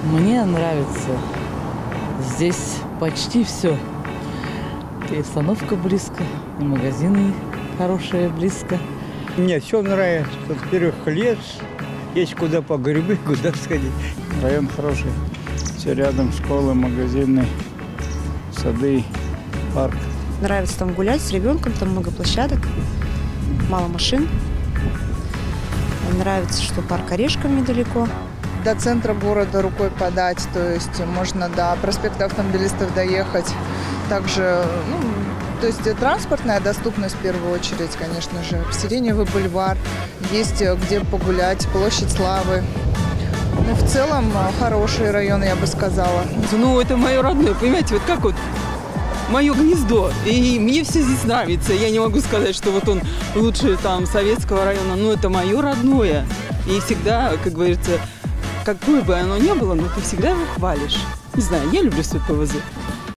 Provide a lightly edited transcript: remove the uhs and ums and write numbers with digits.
Мне нравится. Здесь почти все. И остановка близко, и магазины хорошие близко. Мне все нравится. Во-первых, лес, есть куда по грибы, куда сходить. Район хороший. Все рядом, школы, магазины, сады, парк. Нравится там гулять с ребенком, там много площадок, мало машин. Нравится, что парк Орешков недалеко. До центра города рукой подать, то есть можно до проспекта Автомобилистов доехать. Также, то есть транспортная доступность в первую очередь, конечно же. Сиреневый бульвар, есть где погулять, площадь Славы. Ну, в целом хороший район, я бы сказала. Ну, это мое родное, понимаете, вот как вот мое гнездо. И мне все здесь нравится. Я не могу сказать, что вот он лучше там советского района, но это мое родное. И всегда, как говорится, какое бы оно ни было, но ты всегда его хвалишь. Не знаю, я люблю свой ПВЗ.